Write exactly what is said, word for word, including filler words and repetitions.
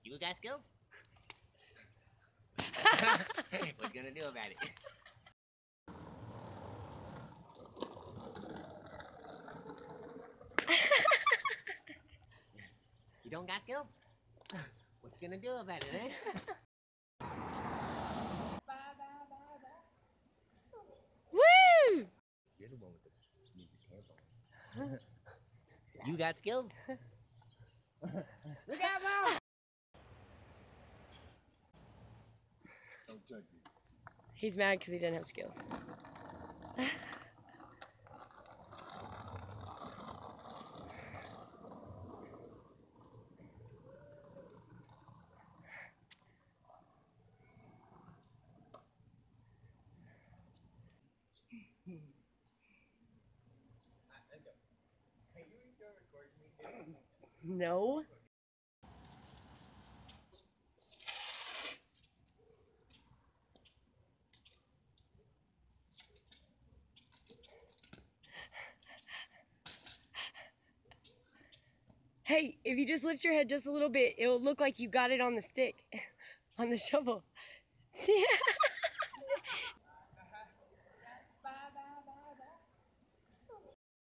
You got skills? What you gonna do about it? You don't got skills? What you gonna do about it, eh? Woo! You're the one with the music headphones. You got skills? Look out, Mom! Don't judge me. He's mad because he didn't have skills. Hey, you still recording me? No. Hey, if you just lift your head just a little bit, it'll look like you got it on the stick, on the shovel.